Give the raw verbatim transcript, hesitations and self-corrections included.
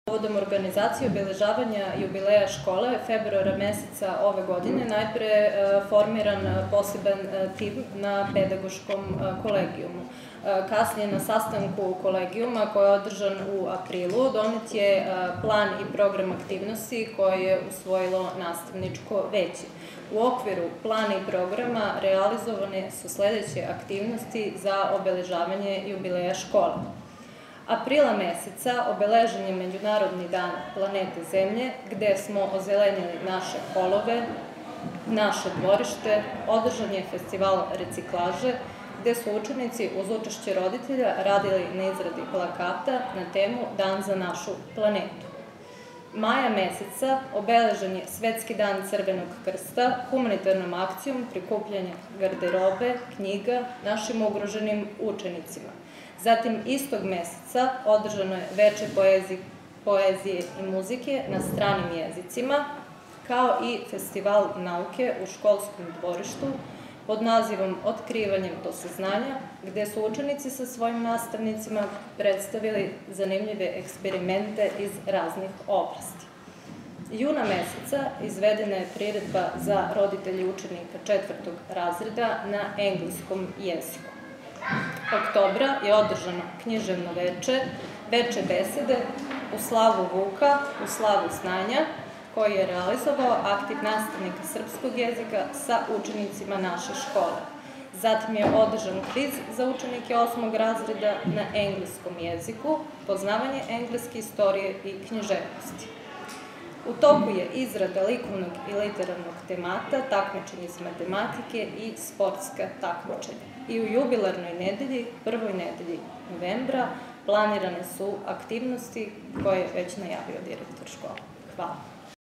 Povodom organizacije obeležavanja jubileja škole februara meseca ove godine najpre je formiran poseban tim na pedagoškom kolegijumu. Kasnije na sastanku kolegijuma koji je održan u aprilu donet je plan i program aktivnosti koje je usvojilo nastavničko veće. U okviru plana i programa realizovane su sledeće aktivnosti za obeležavanje jubileja škole. Aprila meseca obeležen je Međunarodni dan planete Zemlje, gde smo ozelenili naše polove, naše dvorište, održan je festival reciklaže, gde su učenici uz učešće roditelja radili na izradi plakata na temu Dan za našu planetu. Maja meseca obeležen je Svetski dan Crvenog krsta humanitarnom akcijom prikupljanja garderobe, knjiga našim ugroženim učenicima. Zatim istog meseca održano je veče poezije i muzike na stranim jezicima, kao i festival nauke u školskom dvorištu pod nazivom Otkrivanjem do saznanja, gde su učenici sa svojim nastavnicima predstavili zanimljive eksperimente iz raznih oblasti. Juna meseca izvedena je priredba za roditelji učenika četvrtog razreda na engleskom jeziku. Oktobra je održano književno veče, veče besede u slavu Vuka, u slavu znanja, koji je realizovao aktiv nastavnika srpskog jezika sa učenicima naše škole. Zatim je održan kviz za učenike osmog razreda na engleskom jeziku, poznavanje engleske istorije i književnosti. U toku je izrada likovnog i literarnog temata, takmičenje iz matematike i sportska takmičenja. I u jubilarnoj nedelji, prvoj nedelji novembra, planirane su aktivnosti koje je već najavio direktor škole. Hvala.